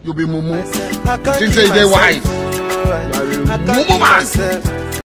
You be mumu. Think say you dey wise. Mumu man.